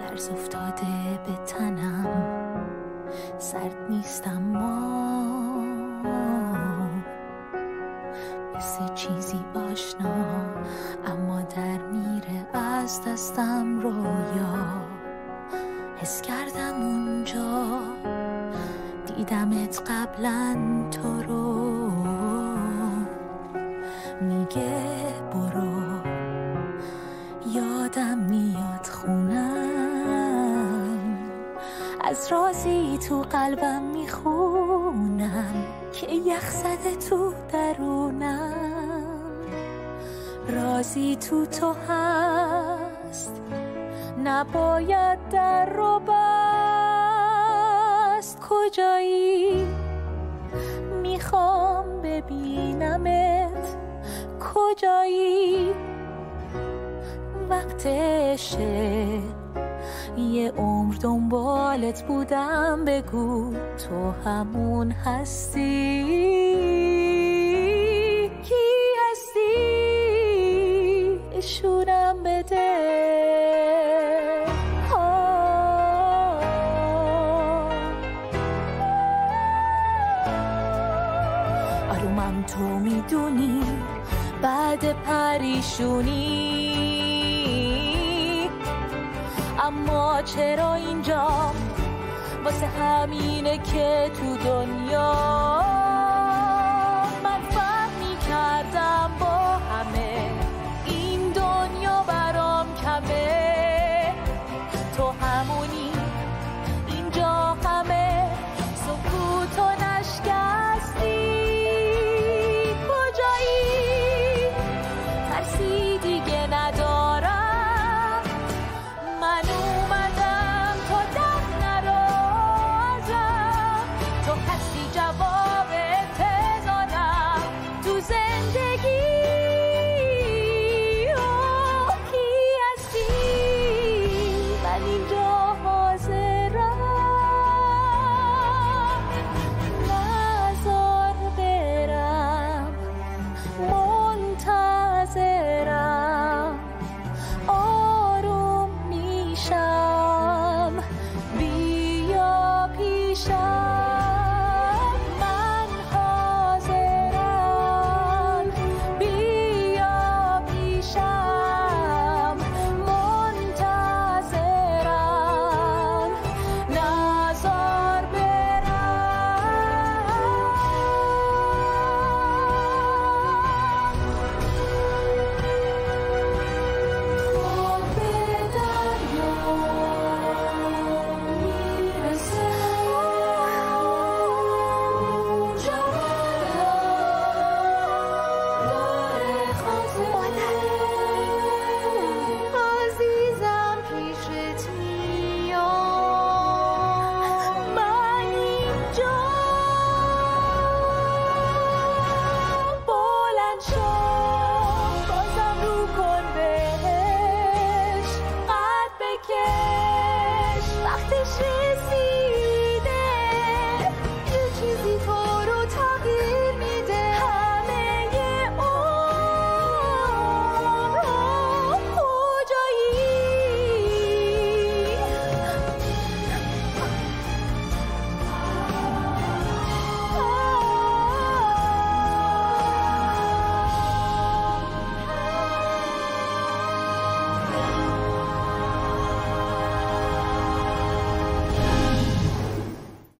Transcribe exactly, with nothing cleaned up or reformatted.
لرز افتاده به تنم، سرد نیستم ما مثل چیزی آشنا، اما در میره از دستم رویا. حس کردم اونجا دیدمت قبلا تو رو، میگه برو، یادم میاد خونم، از رازی تو قلبم میخونم که یخ زده تو درونم. رازی تو تو هست، نباید در رو بست. کجایی؟ میخوام ببینمت. کجایی؟ وقتشه، یه عمر دنبالت بودم، بگو تو همون هستی. کی هستی؟ شورم بده. آرومم تو میدونی بعد پریشونی، اما چرا اینجا؟ واسه همینه که تو دنیا